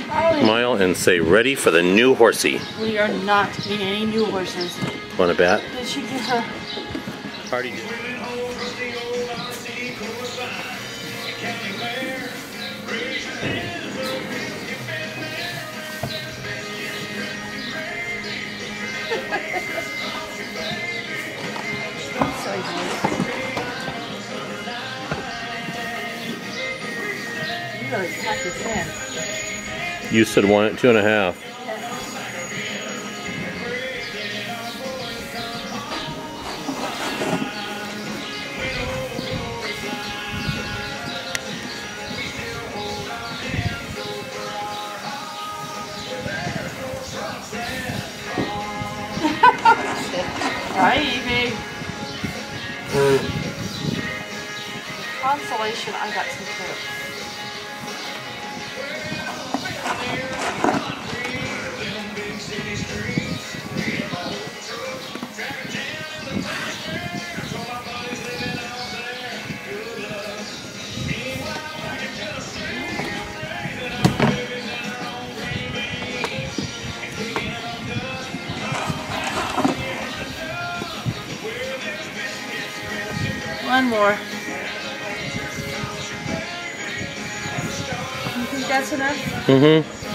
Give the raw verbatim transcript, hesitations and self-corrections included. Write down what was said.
Smile and say ready for the new horsey. We are not getting any new horses. Want a bat? Did she get her? Party. You really packed this in. You said one at two and a half. Hi, Evie. Consolation, I got some food. One more. You think that's enough? Mm-hmm.